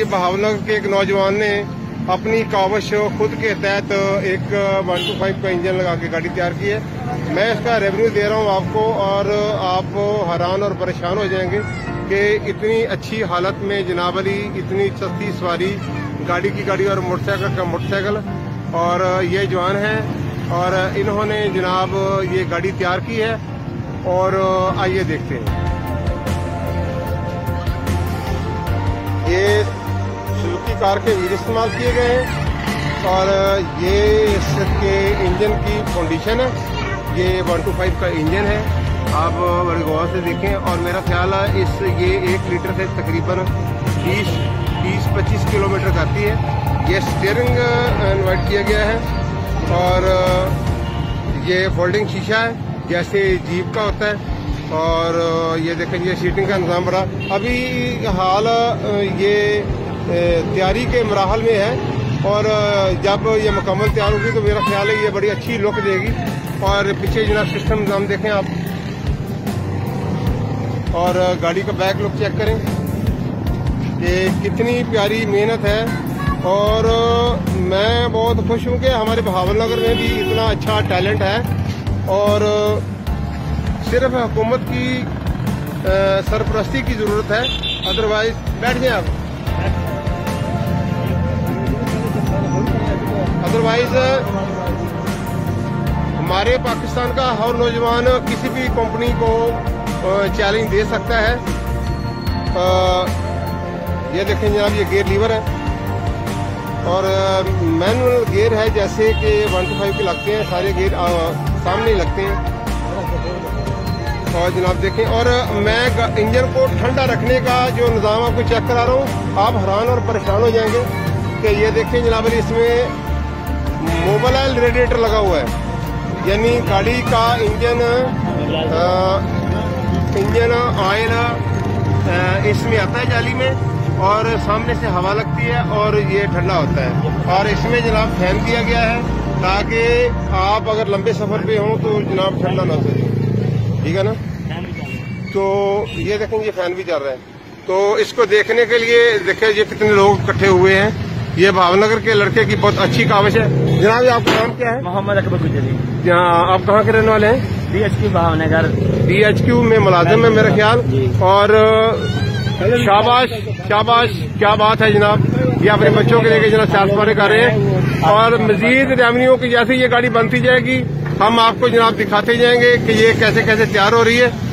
ये बहावलनगर के एक नौजवान ने अपनी कावश खुद के तहत एक 125 का इंजन लगा के गाड़ी तैयार की है। मैं इसका रेवेन्यू दे रहा हूँ आपको और आप हैरान और परेशान हो जाएंगे कि इतनी अच्छी हालत में जनाब अली, इतनी सस्ती सवारी, गाड़ी की गाड़ी और मोटरसाइकिल का मोटरसाइकिल, और ये जवान हैं और इन्होंने जनाब ये गाड़ी तैयार की है। और आइए देखते हैं। ये सुजुकी कार के व्हील इस्तेमाल किए गए हैं और ये इसके इंजन की कंडीशन है। ये 125 का इंजन है, आप बड़ी गौर से देखें। और मेरा ख्याल है ये 1 लीटर से तकरीबन 20-25 किलोमीटर करती है। ये स्टीयरिंग इन्वर्ट किया गया है और ये फोल्डिंग शीशा है जैसे जीप का होता है। और ये देखें, ये सीटिंग का इंतजाम बड़ा अभी हाल ये तैयारी के मराहल में है और जब ये मुकम्मल तैयार होगी तो मेरा ख्याल है ये बड़ी अच्छी लुक देगी। और पीछे जनाब सिस्टम निज़ाम देखें आप, और गाड़ी का बैक लुक चेक करें, ये कितनी प्यारी मेहनत है। और मैं बहुत खुश हूँ कि हमारे बहावलनगर में भी इतना अच्छा टैलेंट है और सिर्फ हुकूमत की सरपरस्ती की ज़रूरत है। अदरवाइज बैठ जाए आप, अदरवाइज हमारे पाकिस्तान का हर नौजवान किसी भी कंपनी को चैलेंज दे सकता है। ये देखें जनाब, ये गियर लीवर है और मैनुअल गियर है जैसे कि 125 के लगते हैं, सारे गियर सामने लगते हैं। और जनाब देखें, और मैं इंजन को ठंडा रखने का जो निज़ाम आपको चेक करा रहा हूँ, आप हैरान और परेशान हो जाएंगे कि ये देखें जनाब, इसमें मोबाइल रेडिएटर लगा हुआ है, यानी गाड़ी का इंजन ऑयल इसमें आता है जाली में और सामने से हवा लगती है और ये ठंडा होता है। और इसमें जनाब फैन दिया गया है ताकि आप अगर लंबे सफर पे हों तो जनाब ठंडा ना हो जाए, ठीक है ना। तो ये देखें, ये फैन भी चल रहा है। तो इसको देखने के लिए देखें ये कितने लोग इकट्ठे हुए हैं। ये भावनगर के लड़के की बहुत अच्छी काविश है। जनाब आपका नाम क्या है? मोहम्मद अकबर गुजरी। आप कहाँ के रहने वाले हैं? DHQ भावनगर। DHQ में मुलाजिम है मेरा ख्याल। और शाबाश शाबाश, क्या बात है जनाब, ये अपने बच्चों के लेके जनाब सैर सफारी कर रहे हैं। और मजीद रेवन्यू की जैसे ये गाड़ी बनती जाएगी हम आपको जनाब दिखाते जाएंगे कि ये कैसे कैसे तैयार हो रही है।